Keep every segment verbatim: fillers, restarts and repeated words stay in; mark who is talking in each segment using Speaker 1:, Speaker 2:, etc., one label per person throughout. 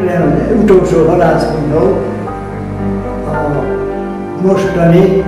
Speaker 1: ugye az utolsó halászkunyhó, a mostani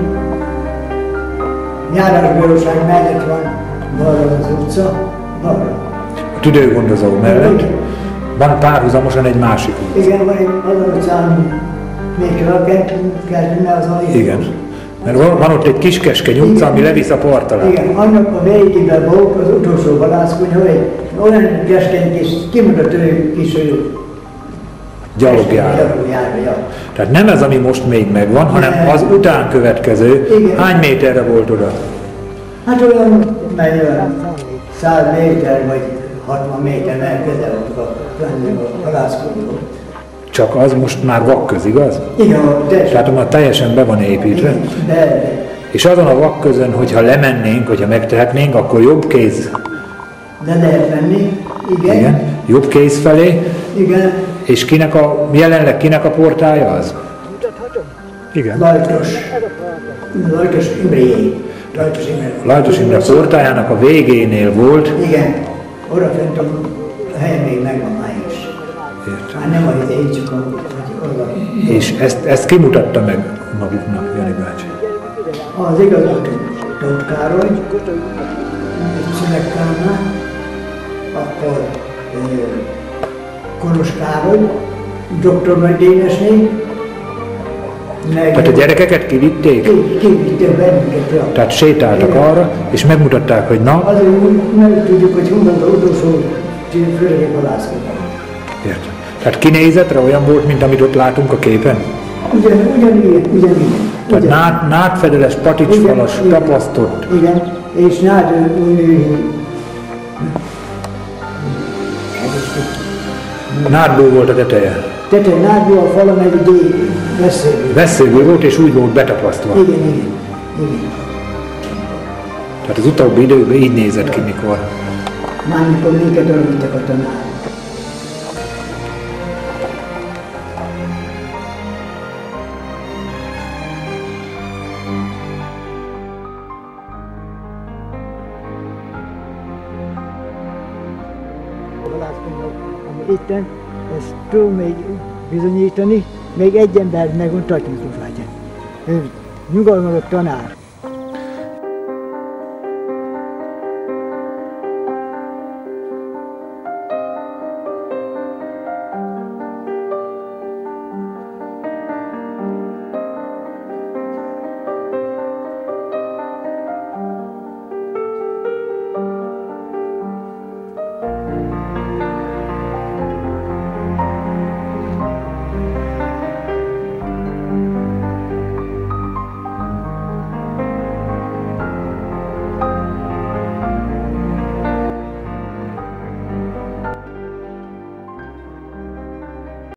Speaker 1: járásbíróság mellett van balra az utca, balra.
Speaker 2: A tüdőgondozó mellett van párhuzamosan egy másik utca.
Speaker 1: Igen, van egy az utcán még kell kezdeni az a
Speaker 2: igen. Mert van, van ott egy kis keskeny utca, ami levisz a part alá.
Speaker 1: Igen, annak a végében volt az utolsó vadászkunyhó, egy olyan keskeny kis, kimutató kis
Speaker 2: gyalogjára.
Speaker 1: Ja.
Speaker 2: Tehát nem ez, ami most még megvan, hanem az után következő.
Speaker 1: Igen.
Speaker 2: Hány méterre volt oda?
Speaker 1: Hát olyan, mely olyan száz méter vagy hatvan méter közel volt a vadászkunyhó.
Speaker 2: Csak az most már vakköz, igaz?
Speaker 1: Igen, de...
Speaker 2: Tehát már teljesen be van építve.
Speaker 1: Igen, de, de.
Speaker 2: És azon a vakközön, hogyha lemennénk, hogyha megtehetnénk, akkor jobb kéz.
Speaker 1: De lehet menni, igen.
Speaker 2: Igen. Jobb kéz felé.
Speaker 1: Igen.
Speaker 2: És kinek a, jelenleg kinek a portája az? Igen.
Speaker 1: Lajtos. Lajtos Imréjé. Lajtos Imre.
Speaker 2: Lajtos Imre portájának a végénél volt.
Speaker 1: Igen. Oda fent a helyen még megvan már is.
Speaker 2: Értem.
Speaker 1: Már nem a idején, csak a... oda.
Speaker 2: És ezt, ezt kimutatta meg maguknak, Jani bácsi?
Speaker 1: Az igazgató Tóth Károly, Szünek Kálmán, akkor eh, Kolos Károly, doktor Nagy Dénesné, meg...
Speaker 2: Tehát a gyerekeket kivitték?
Speaker 1: Ki, kivitték bennünket, ja.
Speaker 2: Tehát sétáltak
Speaker 1: igen.
Speaker 2: arra, és megmutatták, hogy na...
Speaker 1: Azért úgy nem tudjuk, hogy honnan az utolsó főleg halászkodnak.
Speaker 2: Értem. Tehát kinézetre olyan volt, mint amit ott látunk a képen?
Speaker 1: Ugyan, ugyanilyen, ugyanilyen.
Speaker 2: Tehát nád, nádfedeles, paticsfalas, tapasztott.
Speaker 1: Igen, és nád...
Speaker 2: Nádból volt a teteje.
Speaker 1: Tetej nádból, a fala meg egy veszélyből.
Speaker 2: Veszélyből volt, és úgy volt betapasztva.
Speaker 1: Igen, igen, igen.
Speaker 2: Tehát az utóbbi időkben így nézett ki, mikor.
Speaker 1: Már mikor minket örültek a tanárok. Ami itten, ezt tudom még bizonyítani, még egy ember megmondta, hogy Miklós bátyám. Ő nyugalmazott tanár.